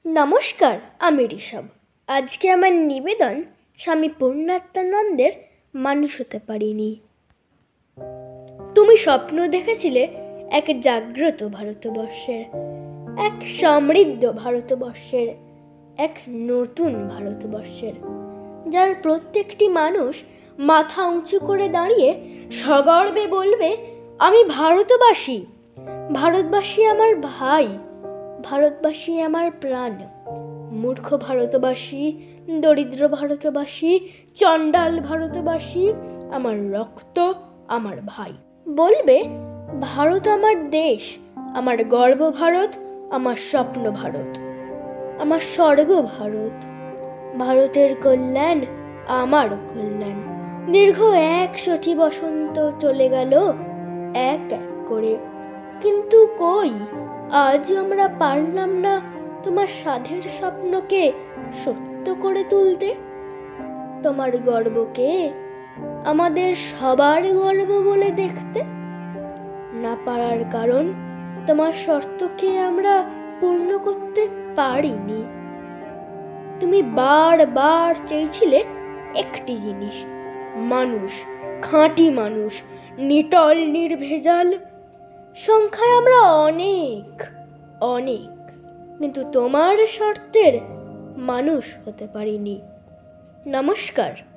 নমস্কার, আমি ঋষভ। আজকে আমার নিবেদন স্বামী পূর্ণাত্মানন্দের মানুষ হতে পারিনি। তুমি স্বপ্ন দেখেছিলে এক জাগ্রত ভারতবর্ষের, এক সমৃদ্ধ ভারতবর্ষের, এক নতুন ভারতবর্ষের, যার প্রত্যেকটি মানুষ মাথা উঁচু করে দাঁড়িয়ে সগর্বে বলবে, আমি ভারতবাসী, ভারতবাসী আমার ভাই, ভারতবাসী আমার প্রাণ। মূর্খ ভারতবাসী, দরিদ্র ভারতবাসী, চণ্ডাল ভারতবাসী, আমার রক্ত, আমার ভাই। বলবে, ভারত আমার দেশ, আমার গর্ব ভারত, আমার স্বপ্ন ভারত, আমার স্বর্গ ভারত। ভারতের কল্যাণ আমার কল্যাণ। দীর্ঘ 100টি বসন্ত চলে গেল এক এক করে, কিন্তু কই আজ আমরা পারলাম না তোমার সাধের স্বপ্নকে সত্য করে তুলতে। তোমার গর্বকে আমাদের সবার গর্ব বলে দেখতে না পারার কারণ তোমার শর্তকে আমরা পূর্ণ করতে পারিনি। তুমি বারবার চেয়েছিলে একটি জিনিস, মানুষ, খাঁটি মানুষ, নিটল নির্ভেজাল। সংখ্যায় আমরা অনেক, কিন্তু তোমার শর্তের মানুষ হতে পারিনি। নমস্কার।